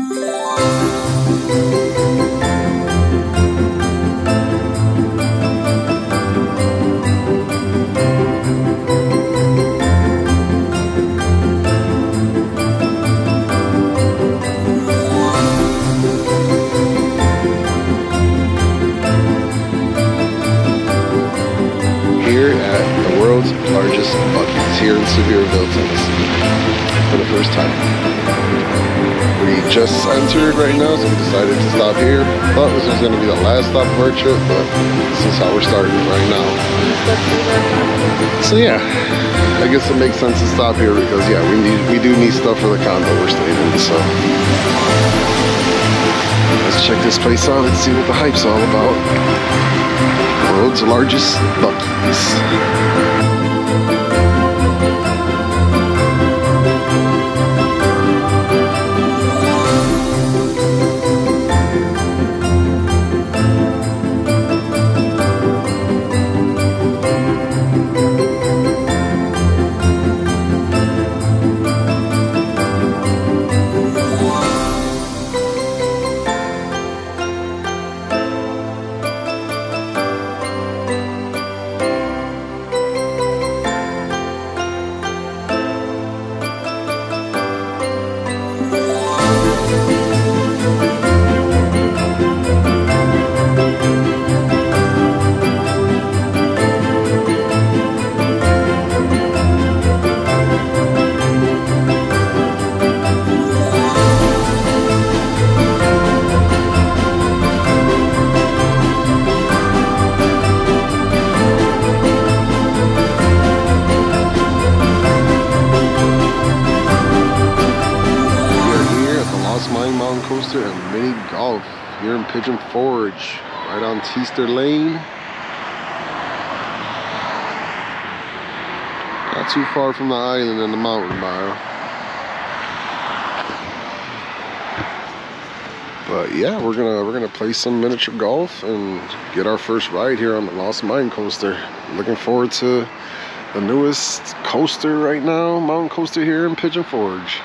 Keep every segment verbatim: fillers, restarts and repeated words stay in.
Largest Buc-ee's here in Sevierville, Tennessee, for the first time. We just entered right now, so we decided to stop here. Thought this was going to be the last stop of our trip, but this is how we're starting right now. So yeah, I guess it makes sense to stop here because yeah, we need we do need stuff for the condo we're staying in. So let's check this place out and see what the hype's all about. World's largest Buc-ee's. And mini golf here in Pigeon Forge, right on Teaster Lane. Not too far from the island and the mountain mile. But yeah, we're gonna we're gonna play some miniature golf and get our first ride here on the Lost Mine coaster. Looking forward to the newest coaster right now, mountain coaster here in Pigeon Forge.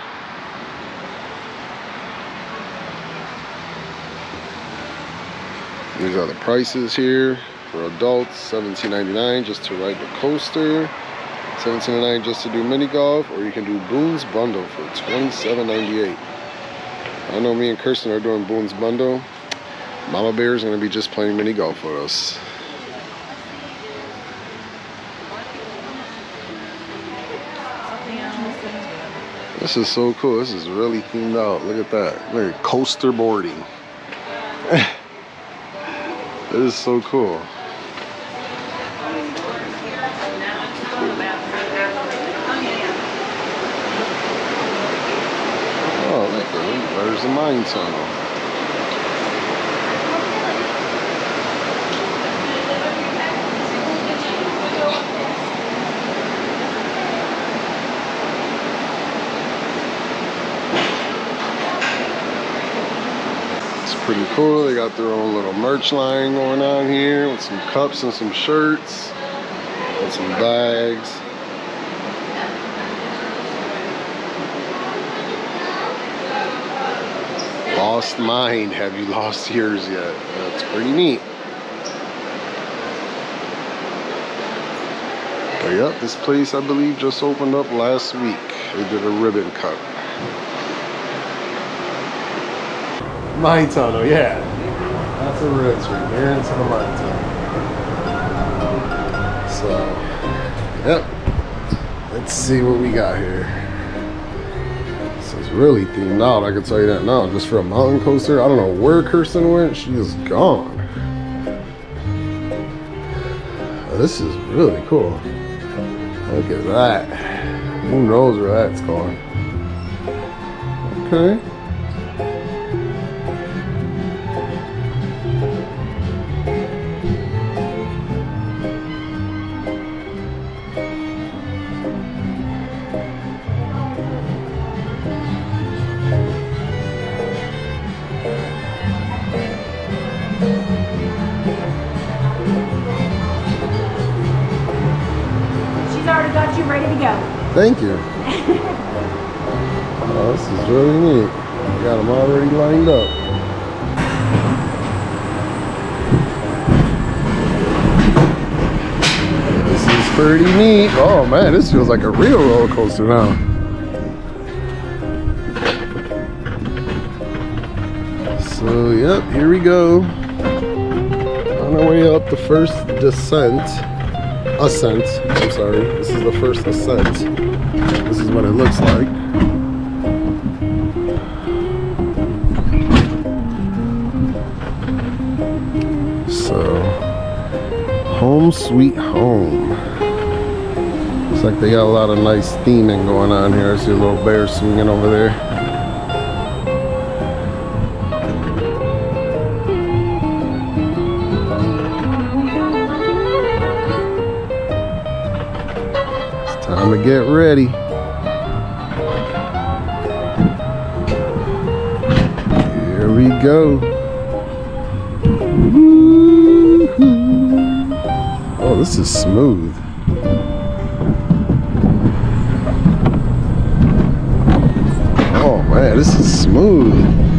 These are the prices here for adults: seventeen ninety-nine just to ride the coaster, seventeen ninety-nine just to do mini golf, or you can do Boone's Bundle for twenty-seven ninety-eight. I know me and Kirsten are doing Boone's Bundle. Mama Bear is going to be just playing mini golf with us. This is so cool. This is really themed out. Look at that. Look at coaster boarding. It is so cool. Oh, look, there's the mine tunnel. Pretty cool. They got their own little merch line going on here with some cups and some shirts and some bags. Lost mine. Have you lost yours yet? That's pretty neat. But yep, this place I believe just opened up last week. They did a ribbon cut. Mine tunnel, yeah. That's a real tree. There into the mine tunnel. So, yep. Let's see what we got here. This is really themed out, I can tell you that now. Just for a mountain coaster. I don't know where Kirsten went. She is gone. Oh, this is really cool. Look at that. Who knows where that's going? Okay. Got you ready to go. Thank you. Oh, this is really neat. Got them already lined up. This is pretty neat. Oh man, this feels like a real roller coaster now. So yep, here we go. On our way up the first descent. Ascent. I'm sorry. This is the first ascent. This is what it looks like. So, home sweet home. Looks like they got a lot of nice theming going on here. I see a little bear swinging over there. Time to get ready. Here we go. Oh, this is smooth. Oh man, this is smooth.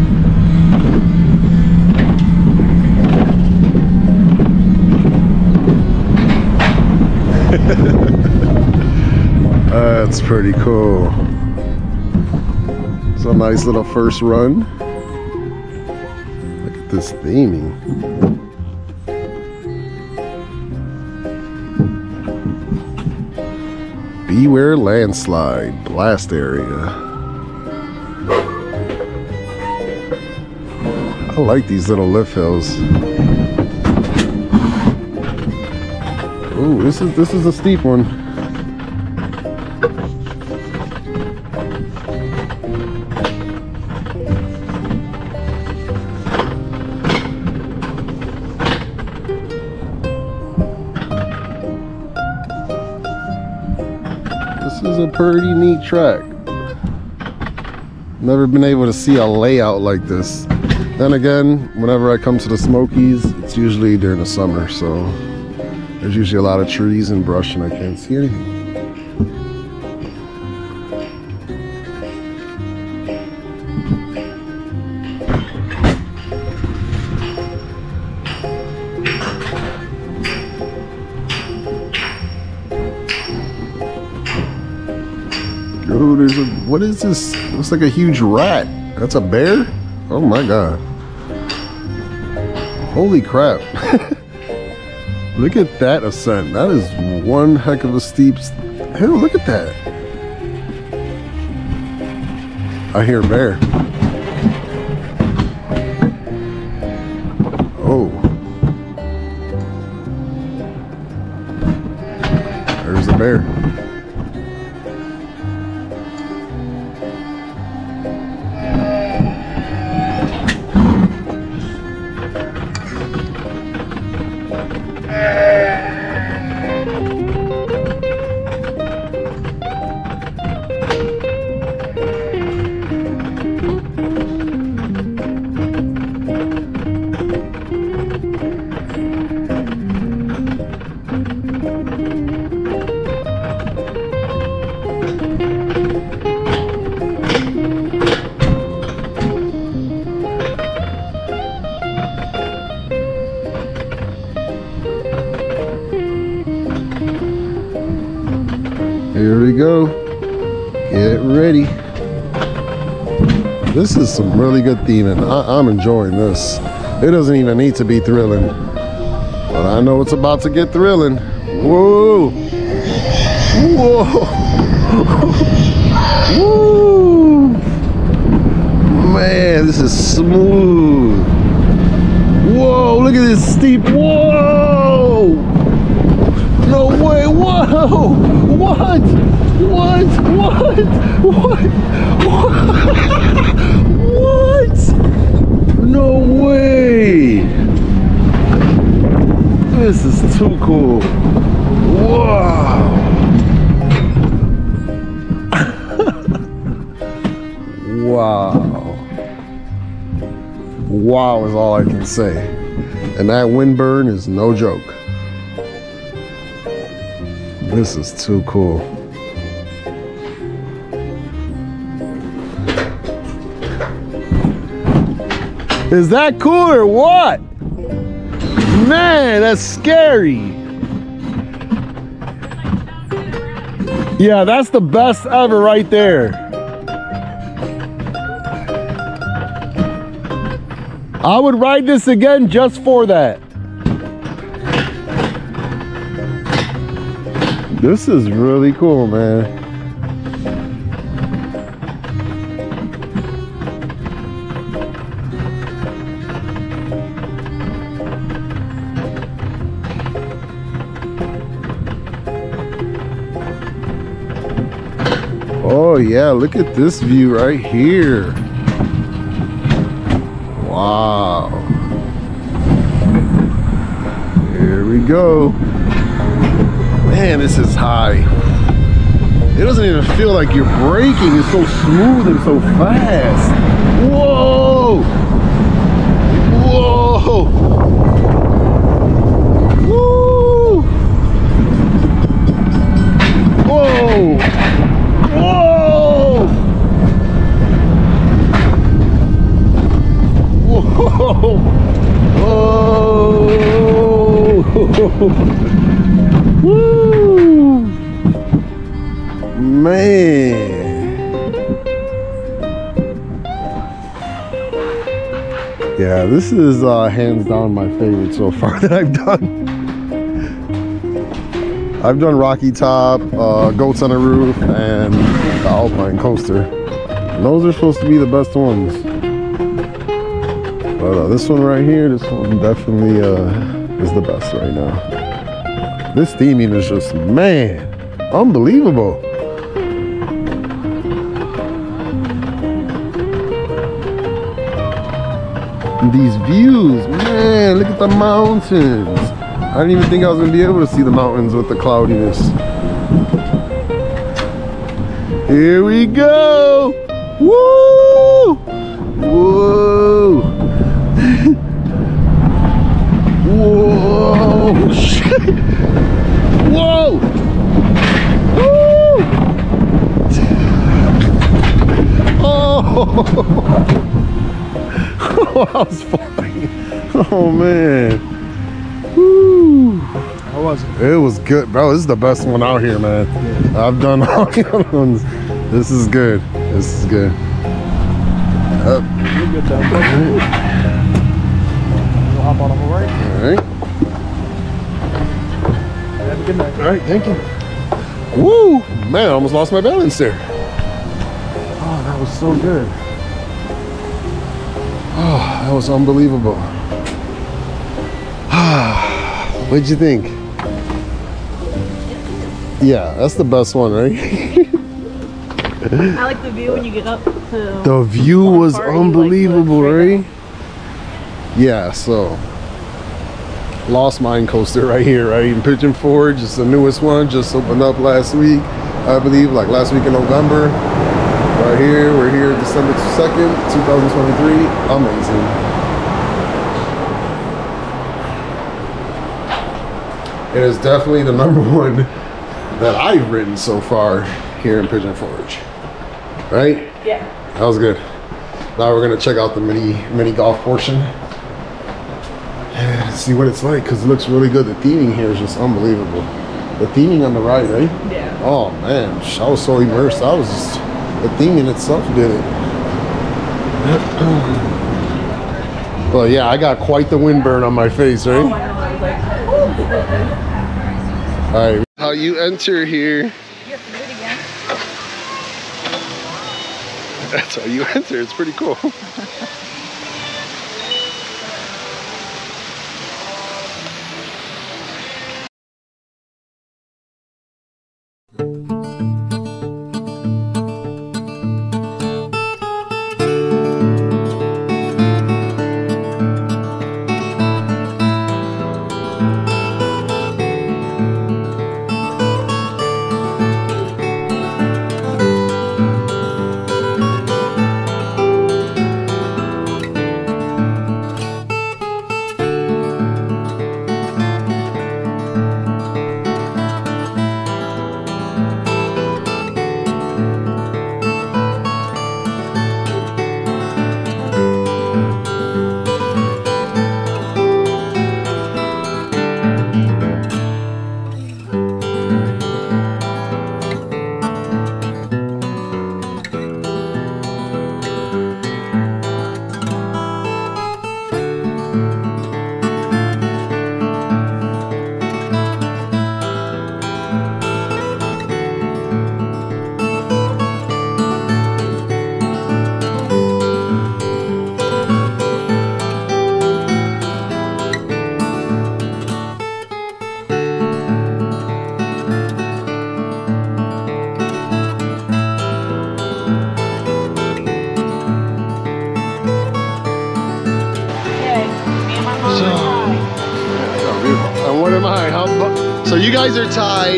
That's pretty cool. It's a nice little first run. Look at this theming. Beware landslide, blast area. I like these little lift hills. Ooh, this is this is a steep one. This is a pretty neat track. Never been able to see a layout like this. Then again, whenever I come to the Smokies, it's usually during the summer, so there's usually a lot of trees and brush and I can't see anything. Oh, there's a, what is this? It looks like a huge rat. That's a bear? Oh my god. Holy crap. Look at that ascent. That is one heck of a steep. Hell, look at that. I hear a bear. Oh. There's the bear. Here we go. Get ready. This is some really good theming. I I'm enjoying this. It doesn't even need to be thrilling, but I know it's about to get thrilling. Whoa! Whoa! Woo! Man, this is smooth. Whoa! Look at this steep. Whoa! No way! Whoa! What? What? What? What? What? What? No way! This is too cool. Wow! Wow! Wow is all I can say. And that wind burn is no joke. This is too cool. Is that cool or what? Man, that's scary. Yeah, that's the best ever right there. I would ride this again just for that. This is really cool, man. Oh yeah, look at this view right here. Wow. Here we go. Man, this is high. It doesn't even feel like you're braking. It's so smooth and so fast. Whoa! Whoa! Woo! Whoa! Whoa! Whoa! Whoa! Woo! Man. Yeah, this is uh, hands down my favorite so far that I've done. I've done Rocky Top, uh, Goats on the Roof, and the Alpine Coaster. And those are supposed to be the best ones. But uh, this one right here, this one definitely uh, is the best right now. This theming is just, man, unbelievable. And these views, man, look at the mountains. I didn't even think I was gonna be able to see the mountains with the cloudiness. Here we go. Woo! Whoa! Whoa! Shit! Whoa! Woo! Oh! Oh, I was flying. Oh man. Woo. How was it? It was good, bro. This is the best one out here, man. Yeah. I've done all the other ones. This is good. This is good. Up. You're good though. Right. We'll hop on over right. All right. Have a good night. All right, thank you. Woo! Man, I almost lost my balance there. Oh, that was so good. Oh, that was unbelievable. What'd you think? Yeah, that's the best one, right? I like the view when you get up to the view was unbelievable, like right? Yeah, so Lost Mine Coaster right here, right? In Pigeon Forge, it's the newest one, just opened up last week, I believe, like last week in November. Right here, we're here December second, two thousand twenty-three. Amazing. It is definitely the number one that I've ridden so far here in Pigeon Forge. Right? Yeah. That was good. Now we're gonna check out the mini mini golf portion and see what it's like, because it looks really good. The theming here is just unbelievable. The theming on the right, right? Yeah. Oh man, I was so immersed. I was just, the theming itself did it. Well, yeah, I got quite the windburn on my face, right? Oh my God, I was like, oh. All right, how you enter here. You have to do it again. That's how you enter. It's pretty cool. So you guys are tied.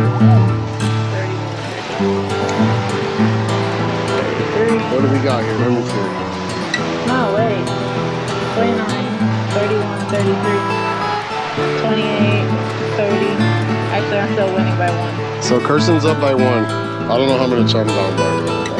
What do we got here? Let me see. No, wait. twenty-nine, thirty-one, thirty-three, twenty-eight, thirty. Actually, I'm still winning by one. So Kirsten's up by one. I don't know how many charms I'm by.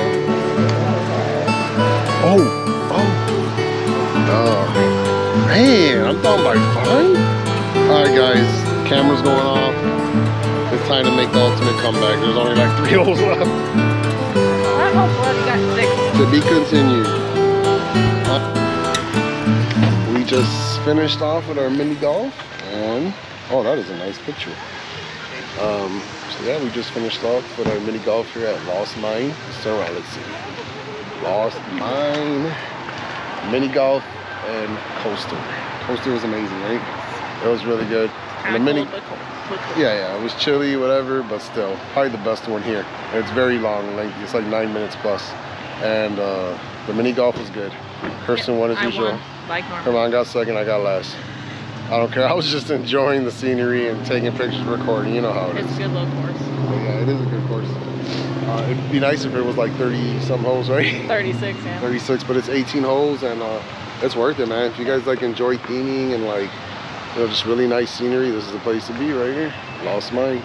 Oh, oh. Oh. Man, I'm down by five? Alright guys, camera's going off. It's time to make the ultimate comeback. There's only like three holes left. I hope we already got six. To be continued. Uh, we just finished off with our mini golf and oh, that is a nice picture. Um, so yeah, we just finished off with our mini golf here at Lost Mine. So uh, let's see, Lost Mine, mini golf and coaster. Coaster was amazing, right? It was really good. And the mini, yeah, yeah, it was chilly, whatever, but still, probably the best one here. And it's very long, like it's like nine minutes plus. And uh, the mini golf was good. Kirsten Yeah, won as I usual. won, like normal. Herman got second, I got last. I don't care. I was just enjoying the scenery and taking pictures, recording. You know how it is. It's a good little course. But yeah, it is a good course. Uh, it'd be nice if it was like thirty some holes, right? thirty-six, yeah. thirty-six, but it's eighteen holes, and uh, it's worth it, man. If you guys like enjoy theming and like, you know, just really nice scenery, this is the place to be right here. Lost Mine.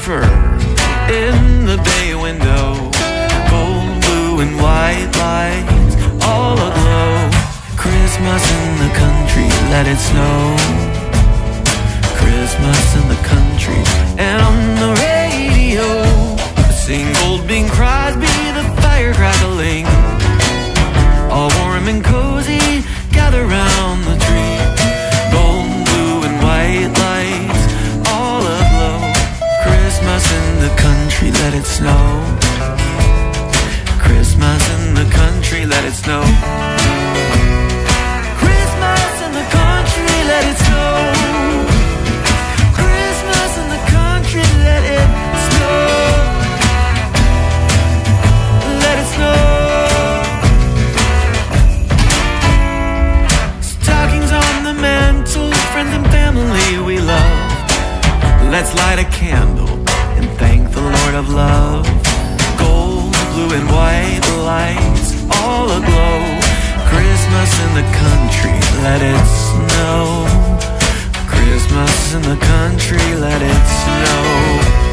surfer in the bay window. Gold, blue, and white lights all aglow. Christmas in the country, let it snow. Christmas in the country, and on the radio sing Old Bing Crosby, the fire crackling. All warm and cozy, gather round the tree. Gold, blue, and white lights all aglow. Christmas in the country, let it snow. Christmas in the country, let it snow. Christmas in the country, let it snow. Christmas in the country, let it snow. Let it snow. Stockings on the mantle, friends and family we love. Let's light a candle and thank the Lord of love. Gold, blue, and white lights all aglow. Christmas in the country, let it snow. Christmas in the country, let it snow.